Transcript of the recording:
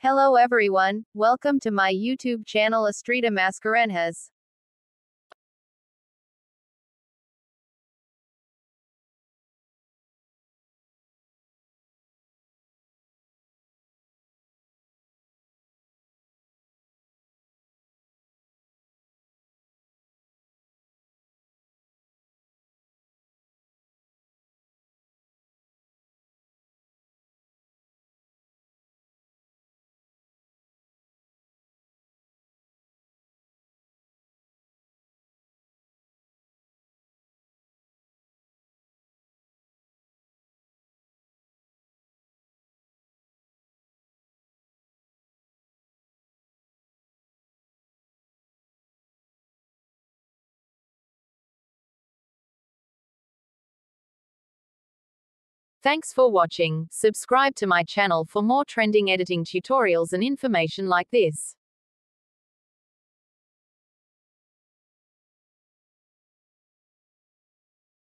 Hello everyone, welcome to my YouTube channel Estrita Mascarenhas. Thanks for watching. Subscribe to my channel for more trending editing tutorials and information like this.